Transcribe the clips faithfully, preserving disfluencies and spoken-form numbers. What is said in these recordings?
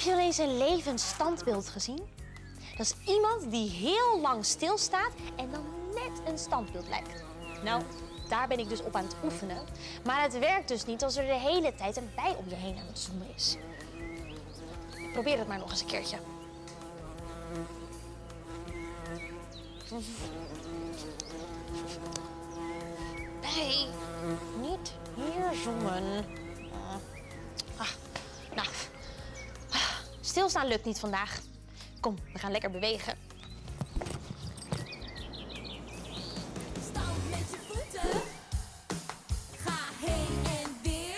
je al eens een levend standbeeld gezien? Dat is iemand die heel lang stilstaat en dan net een standbeeld lijkt. Nou, daar ben ik dus op aan het oefenen. Maar het werkt dus niet als er de hele tijd een bij om je heen aan het zoomen is. Probeer het maar nog eens een keertje. Bij, niet hier zoomen. Ah, nou, stilstaan lukt niet vandaag. Kom, we gaan lekker bewegen. Stamp met je voeten. Ga heen en weer.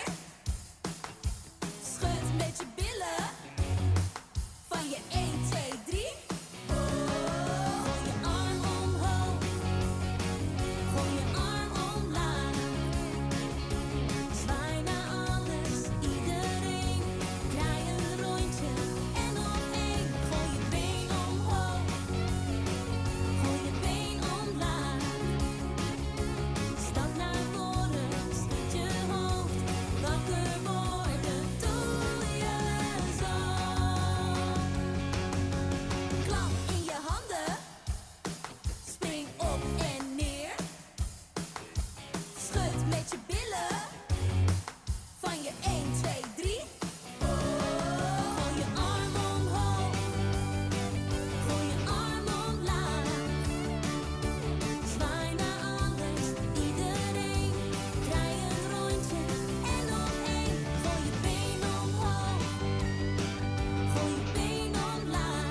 Schud met je billen. Van je één, twee, drie. Gooi je arm omhoog. Gooi je arm omlaag. Zwaai naar alles, iedereen. Draai een rondje en nog één. Gooi je been omhoog. Gooi je been omlaag. Stap naar voren, schud je hoofd. Wakker worden doe je zo. Klap in je handen. Spring op en neer. Schud met je billen. Van je één, twee, drie. Gooi je arm omhoog. Gooi je arm omlaag. Zwaai naar alles, iedereen. Draai een rondje en nog één. Gooi je been omhoog. Gooi je been omlaag.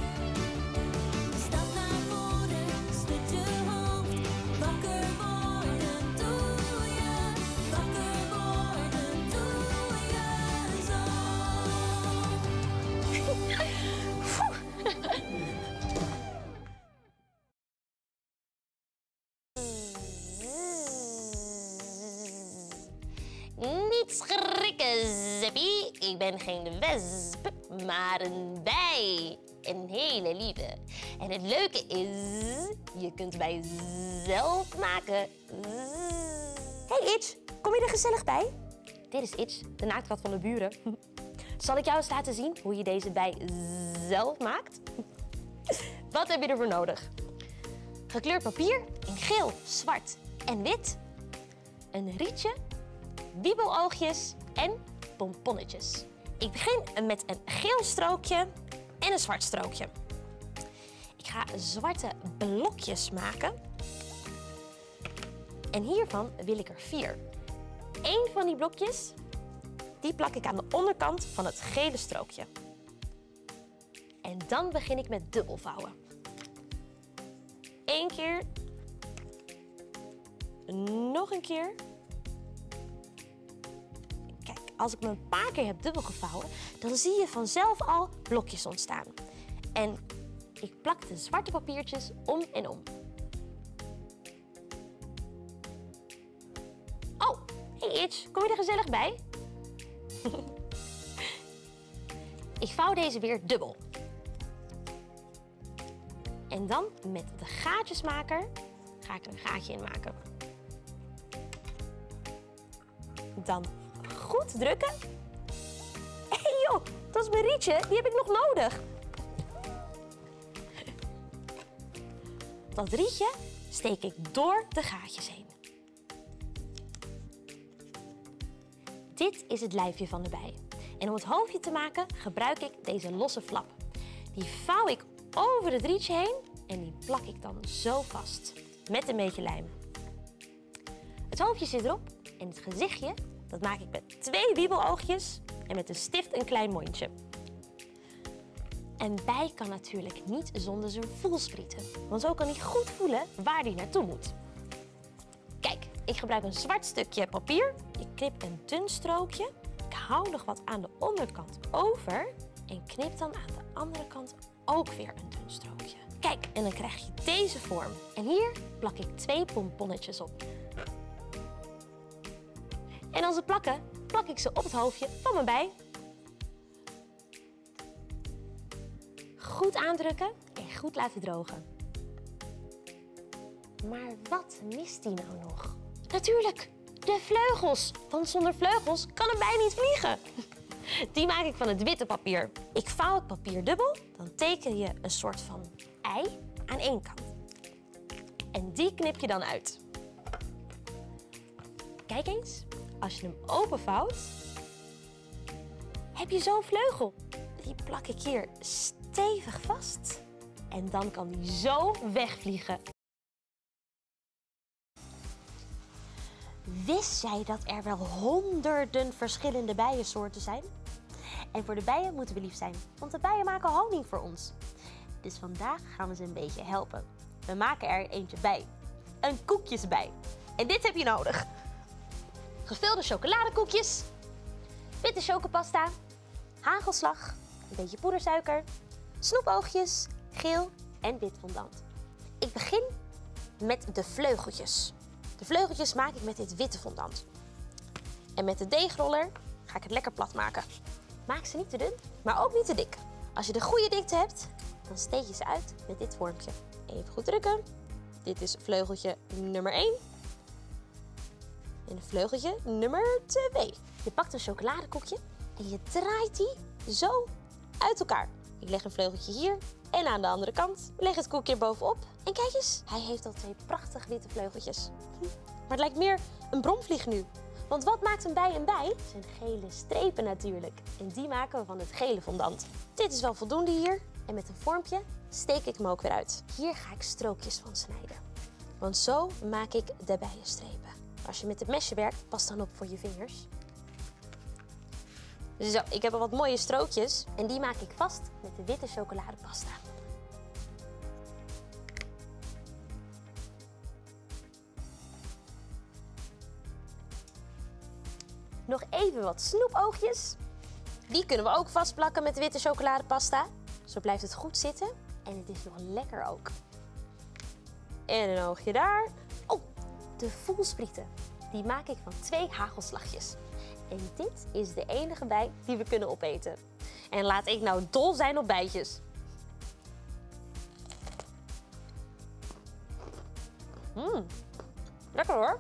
Stap naar voren, schud je hoofd. Wakker worden doe je. Wakker worden doe je zo. Niet schrikken, Zeppie. Ik ben geen wesp, maar een bij. Een hele lieve. En het leuke is, je kunt mij zelf maken. Hey Itch, kom je er gezellig bij? Dit is Itch, de naaktkat van de buren. Zal ik jou eens laten zien hoe je deze bij zelf maakt? Wat heb je ervoor nodig? Gekleurd papier in geel, zwart en wit. Een rietje, wiebeloogjes en pomponnetjes. Ik begin met een geel strookje en een zwart strookje. Ik ga zwarte blokjes maken. En hiervan wil ik er vier. Eén van die blokjes, die plak ik aan de onderkant van het gele strookje. En dan begin ik met dubbelvouwen. Eén keer. Nog een keer. Kijk, als ik me een paar keer heb dubbel gevouwen, dan zie je vanzelf al blokjes ontstaan. En ik plak de zwarte papiertjes om en om. Oh, hey Itch, kom je er gezellig bij? Ik vouw deze weer dubbel. En dan met de gaatjesmaker ga ik er een gaatje in maken. Dan goed drukken. Hé hey joh, dat is mijn rietje, die heb ik nog nodig. Dat rietje steek ik door de gaatjes heen. Dit is het lijfje van de bij. En om het hoofdje te maken gebruik ik deze losse flap. Die vouw ik over het rietje heen en die plak ik dan zo vast. Met een beetje lijm. Het hoofdje zit erop en het gezichtje dat maak ik met twee wiebeloogjes en met een stift een klein mondje. Een bij kan natuurlijk niet zonder zijn voelsprieten, want zo kan hij goed voelen waar hij naartoe moet. Kijk, ik gebruik een zwart stukje papier. Ik knip een dun strookje. Ik hou nog wat aan de onderkant over en knip dan aan de andere kant ook weer een dun strookje. Kijk, en dan krijg je deze vorm. En hier plak ik twee pomponnetjes op. En als ze plakken, plak ik ze op het hoofdje van mijn bij. Goed aandrukken en goed laten drogen. Maar wat mist die nou nog? Natuurlijk, de vleugels. Want zonder vleugels kan een bij niet vliegen. Die maak ik van het witte papier. Ik vouw het papier dubbel, dan teken je een soort van ei aan één kant. En die knip je dan uit. Kijk eens, als je hem openvouwt, heb je zo'n vleugel. Die plak ik hier stevig vast. En dan kan die zo wegvliegen. Wist jij dat er wel honderden verschillende bijensoorten zijn? En voor de bijen moeten we lief zijn, want de bijen maken honing voor ons. Dus vandaag gaan we ze een beetje helpen. We maken er eentje bij. Een koekjesbij. En dit heb je nodig. Gevulde chocoladekoekjes, witte chocopasta, hagelslag, een beetje poedersuiker, snoepoogjes, geel en wit fondant. Ik begin met de vleugeltjes. De vleugeltjes maak ik met dit witte fondant. En met de deegroller ga ik het lekker plat maken. Maak ze niet te dun, maar ook niet te dik. Als je de goede dikte hebt, dan steek je ze uit met dit vormpje. Even goed drukken. Dit is vleugeltje nummer één. En vleugeltje nummer twee. Je pakt een chocoladekoekje en je draait die zo uit elkaar. Ik leg een vleugeltje hier en aan de andere kant leg het koekje bovenop. En kijk eens, hij heeft al twee prachtig witte vleugeltjes. Maar het lijkt meer een bromvlieg nu. Want wat maakt een bij een bij? Het zijn gele strepen natuurlijk. En die maken we van het gele fondant. Dit is wel voldoende hier. En met een vormpje steek ik hem ook weer uit. Hier ga ik strookjes van snijden. Want zo maak ik de bijenstrepen. Als je met het mesje werkt, pas dan op voor je vingers. Zo, ik heb al wat mooie strookjes. En die maak ik vast met de witte chocoladepasta. Nog even wat snoepoogjes. Die kunnen we ook vastplakken met de witte chocoladepasta. Zo blijft het goed zitten en het is nog lekker ook. En een oogje daar. Oh, de voelsprieten. Die maak ik van twee hagelslagjes. En dit is de enige bij die we kunnen opeten. En laat ik nou dol zijn op bijtjes. Mmm, lekker hoor.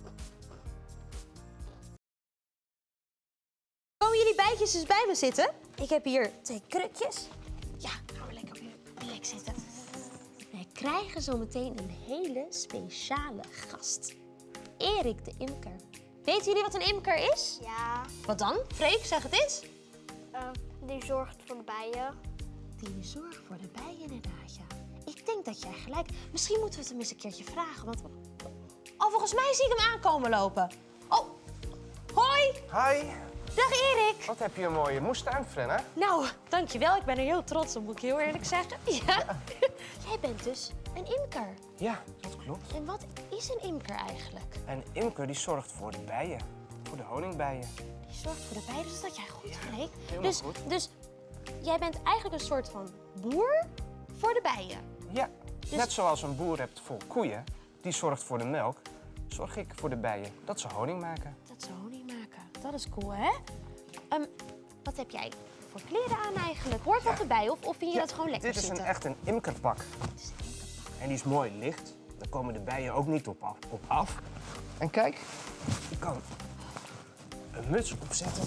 Komen jullie bijtjes eens bij me zitten? Ik heb hier twee krukjes. Ja, gaan we lekker op je plek zitten. Wij krijgen zo meteen een hele speciale gast. Erik de imker. Weten jullie wat een imker is? Ja, Wat dan? Freek, zeg het eens. eh, die zorgt voor de bijen. Die zorgt voor de bijen inderdaad, ja. Ik denk dat jij gelijk... Misschien moeten we het hem eens een keertje vragen, want... Oh, volgens mij zie ik hem aankomen lopen. Oh, hoi! Hi, Dag Erik! wat heb je een mooie moestuin, Frenna? Nou, dankjewel. Ik ben er heel trots op, moet ik heel eerlijk zeggen. Ja. Jij bent dus een imker. Ja, dat klopt. En wat is een imker eigenlijk? En imker die zorgt voor de bijen, voor de honingbijen. Die zorgt voor de bijen, dus dat jij goed Freek. helemaal Dus, goed. dus jij bent eigenlijk een soort van boer voor de bijen. Ja, net zoals een boer hebt voor koeien, die zorgt voor de melk, zorg ik voor de bijen dat ze honing maken. Dat ze honing maken. Dat is cool, hè? Ehm, wat heb jij voor kleren aan eigenlijk? Hoort dat erbij of, of vind je Ja, dat gewoon lekker dit is zitten? een, echt een imkerpak. Dit is een imkerpak. En die is mooi licht. Daar komen de bijen ook niet op af. Op af. En kijk, je kan een muts opzetten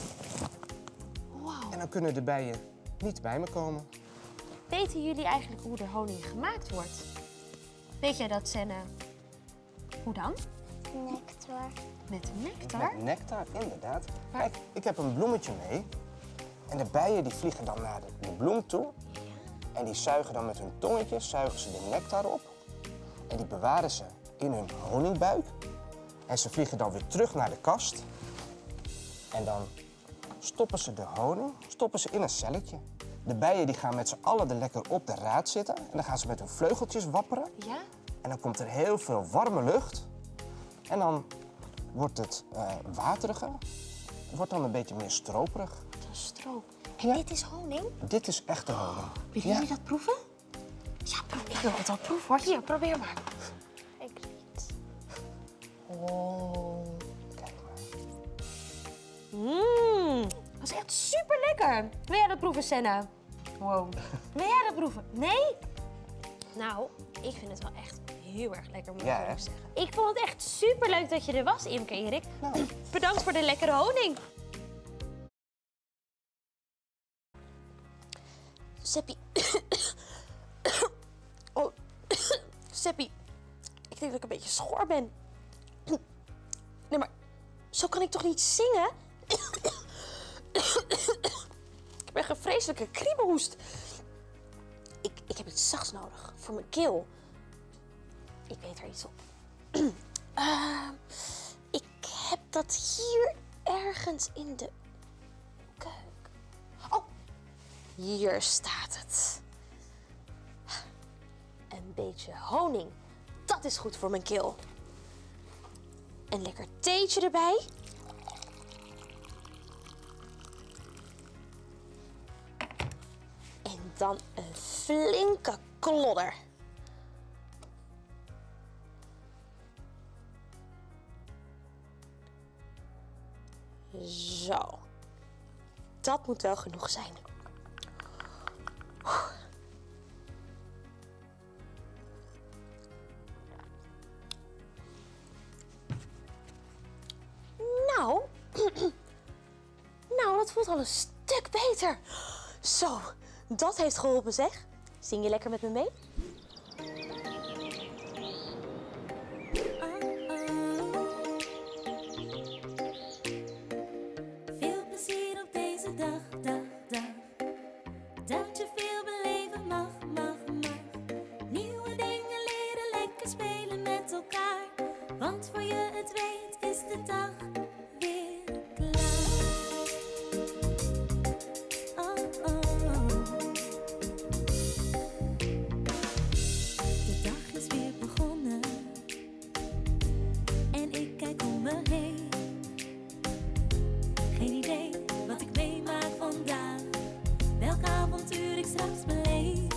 Wauw. en dan kunnen de bijen niet bij me komen. Weten jullie eigenlijk hoe er honing gemaakt wordt? Weet jij dat, Senne? Hoe dan? Nectar. Met nectar? Met nectar, inderdaad. Kijk, ik heb een bloemetje mee. En de bijen die vliegen dan naar de, de bloem toe. En die zuigen dan met hun tongetje, zuigen ze de nectar op. En die bewaren ze in hun honingbuik. En ze vliegen dan weer terug naar de kast. En dan stoppen ze de honing, stoppen ze in een celletje. De bijen die gaan met z'n allen er lekker op de raad zitten. En dan gaan ze met hun vleugeltjes wapperen. Ja? En dan komt er heel veel warme lucht. En dan wordt het uh, wateriger. Het wordt dan een beetje meer stroperig. Dat is stroop. En Ja. dit is honing? Dit is echte honing. Willen jullie dat proeven? Ja, proef. Ik wil het al proeven, hoor. Hier, probeer maar. Ik weet. Oh. Kijk maar. Mmm. Dat is echt super lekker. Wil jij dat proeven, Senna? Wow. Wil jij dat proeven? Nee? Nou, ik vind het wel echt heel erg lekker, moet ik Ja, eerlijk hè? zeggen. Ik vond het echt super leuk dat je er was, Imke Erik. Nou. Bedankt voor de lekkere honing. Seppie. Oh, Seppie. Ik denk dat ik een beetje schor ben. Nee, maar zo kan ik toch niet zingen? Ik heb echt een vreselijke kriebelhoest. Ik, ik heb iets zachts nodig voor mijn keel. Ik weet er iets op. uh, ik heb dat hier ergens in de keuken. Oh, hier staat het. Een beetje honing. Dat is goed voor mijn keel. Een lekker theetje erbij. En dan een flinke klodder. Zo. Dat moet wel genoeg zijn. Nou, nou, dat voelt al een stuk beter. Zo, dat heeft geholpen, zeg. Zing je lekker met me mee? Veel plezier op deze dag, dag, dag. Dat je veel beleven mag, mag, mag. Nieuwe dingen leren, lekker spelen met elkaar. Want voor je het weet is de dag weer klaar. Oh, oh, oh. De dag is weer begonnen. En ik kijk om me heen. Geen idee wat ik meemaak vandaag. Welk avontuur ik straks beleef.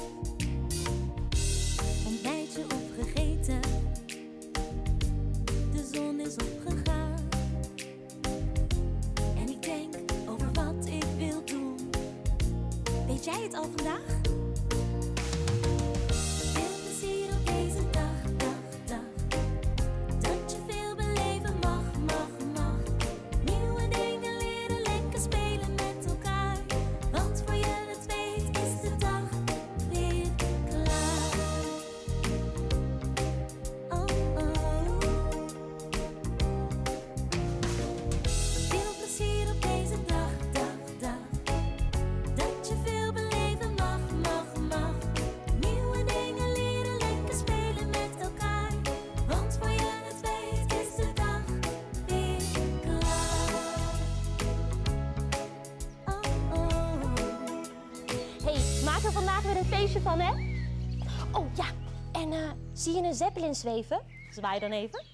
Ontbijtje opgegeten. De zon is opgegaan. En ik denk over wat ik wil doen. Weet jij het al vandaag? Veel plezier op deze dag, dag, dag. Dat je veel beleven mag, mag, mag. Nieuwe dingen leren, lekker spelen met elkaar. Want voor je het weet is de dag weer klaar. Oh, oh. Veel plezier op deze dag, dag, dag. Dat je veel beleven mag, mag, mag. Nieuwe dingen leren, lekker spelen met elkaar. Want voor je het weet is de dag weer klaar. Oh, oh. Hey, maak er vandaag weer een feestje van, hè? Oh ja, en eh, zie je een zeppelin zweven? Zwaai dan even.